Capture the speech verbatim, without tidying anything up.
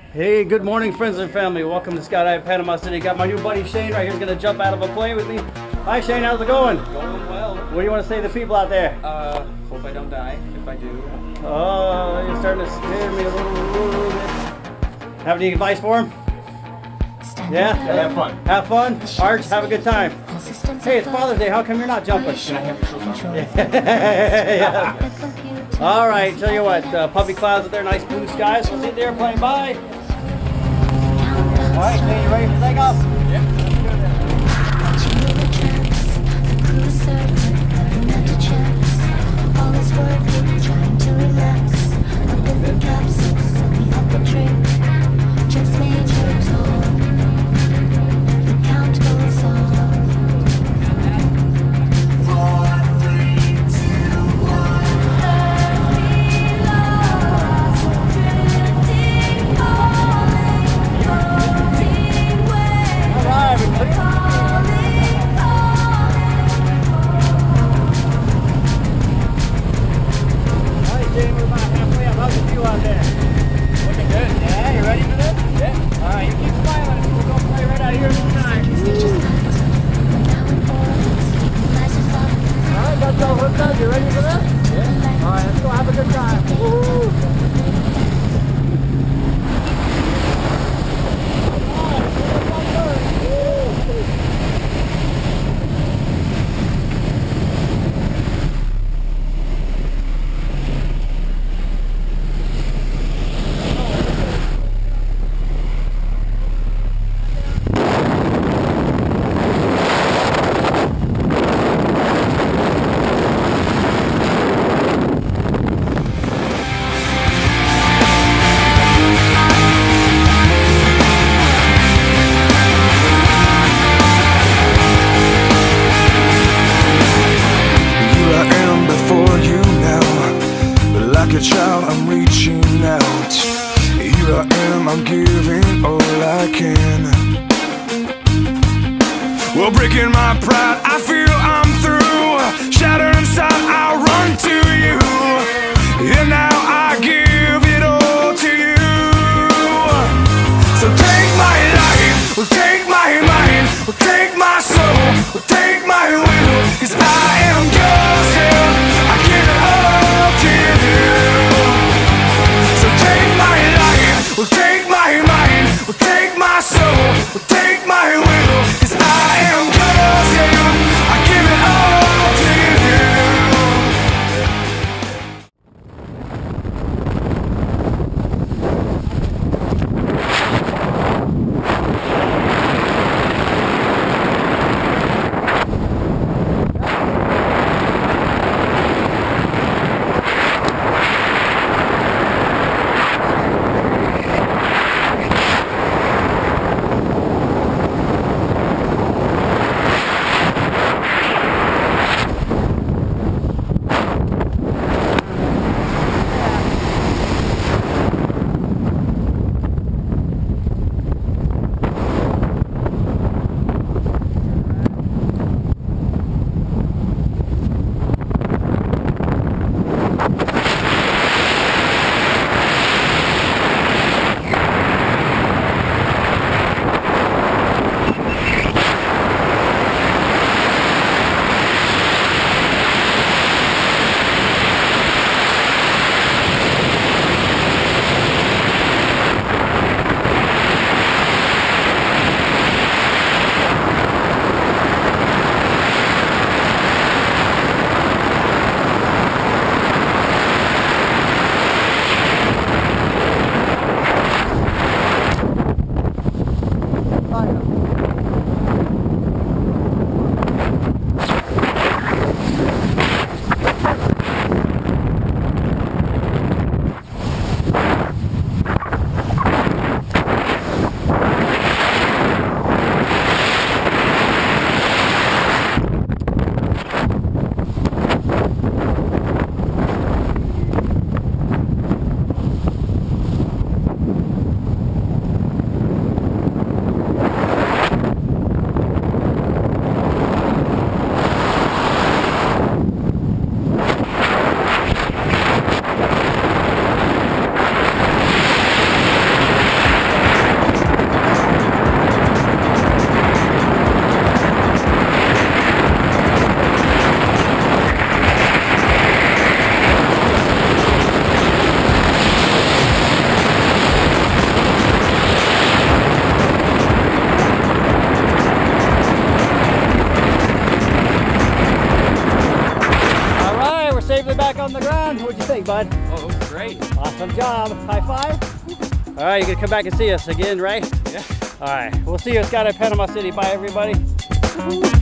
Hey, good morning, friends and family. Welcome to Skydive Panama City. Got my new buddy Shane right here. He's going to jump out of a plane with me. Hi, Shane. How's it going? Going well. What do you want to say to the people out there? Uh, hope I don't die. If I do. Oh, you're starting to scare me a little, little bit. Have any advice for him? Yeah? Yeah, have fun. Have fun? Arch, have a good time. Hey, it's Father's Day. How come you're not jumping? Can I have your shoes on? Yeah. All right, tell you what, uh, puffy clouds up there, nice blue skies. We'll see the airplane. Bye. All right, Shane, you ready to take off? Yeah. You ready for this? Yeah. All right, let's go have a good time. Woo-hoo. Like a child, I'm reaching out. Here I am, I'm giving all I can. Well, breaking my pride, I feel I'm through. Shattered inside, I run to you. And now I give it all to you. So take my life, well, take my mind, well, take my soul, well, take my will. Cause I am yours, yeah, I give it all to you. Well, take my mind, well, take my soul, well, take my will. Cause I am yours, yeah, I Good job. High five. All right, you're gonna come back and see us again, right? Yeah. All right, we'll see you at Skydive Panama City. Bye, everybody.